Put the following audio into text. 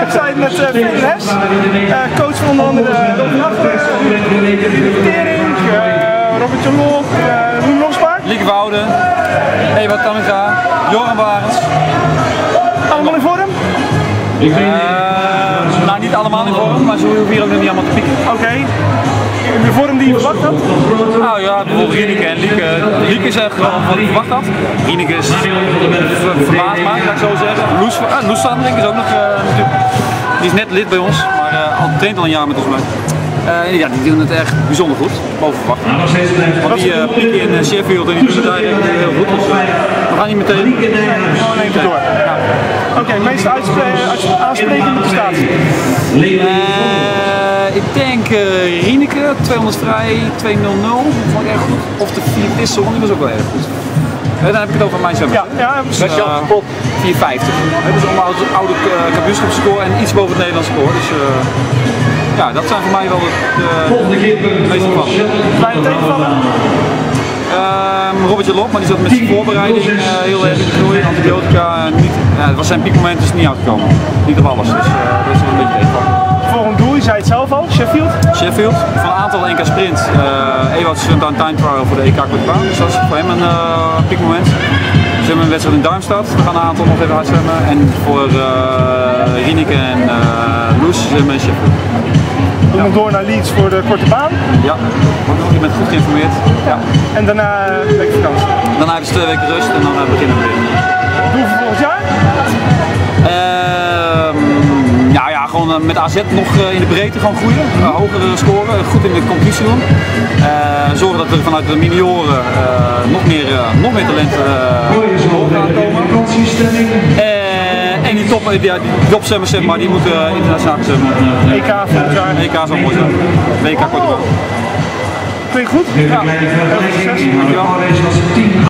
website met veel les. Coach van onder andere Robin Achter, Tering, Robert Jolok, noem nog eens maar. Lieke Wouden, Ewout Tamminga, Joran Barens. Allemaal in vorm? Nou, niet allemaal in vorm, maar zo hoeven hier ook nog niet allemaal te pieken. Oké. De vorm die je verwacht had? Nou ja, bijvoorbeeld Rieneke en Lieke. Lieke is echt gewoon wat ik verwacht had. Rieneke is verbaasd maakt, laat ik zo zeggen. Loes Sanderink is ook nog natuurlijk. Die is net lid bij ons, maar traint al een jaar met ons mee. Ja, die doen het echt bijzonder goed, boven verwachting. Want die pieken in Sheffield en die doen het eigenlijk heel goed. Dus we gaan niet meteen. Gewoon even door. Ja. Oké, meest aansprekende prestatie? Ik denk Rieneke, 200 vrij, 2.00, vond ik erg goed. Of de 4 wissel, die was ook wel erg goed. Dan heb ik het over mijn zwemmen. Ja, precies. 4.50. Dat is allemaal oude kampioenschapsscore en iets boven het Nederlandse score. Dus ja, dat zijn voor mij wel de meeste van. Kleine tegenvallen? Robert Jolok, maar die zat met zijn voorbereiding heel erg in de groei, antibiotica. Het was zijn piekmoment dus niet uitgekomen. Niet op alles, dus dat is wel een beetje tegenvallen. Volgend doel, je zei het zelf al, Sheffield? Sheffield, van een aantal NK Sprint. Ewout zwemt aan time trial voor de EK Korte Baan, dus dat is voor hem een piekmoment. We hebben een wedstrijd in Darmstad, we gaan een aantal nog even uitzwemmen. En voor Rieneke en Loes zwemmen in Sheffield. Doe nog door naar Leeds voor de korte baan? Ja, je bent goed geïnformeerd. Ja. En daarna week vakantie? Daarna hebben ze 2 weken rust en dan beginnen we weer. Doe voor volgend jaar? Ja, gewoon met AZ nog in de breedte gewoon groeien, hogere scoren, goed in de competitie doen. Zorgen dat er vanuit de junioren nog meer talent omhoog gaan komen. En die topzwemmers, zeg maar, die moeten internationaal zwemmen. EK volgend jaar? EK zal mooi zijn. WK Korte Baan. Klinkt goed? Ja, heel veel succes. Dankjewel.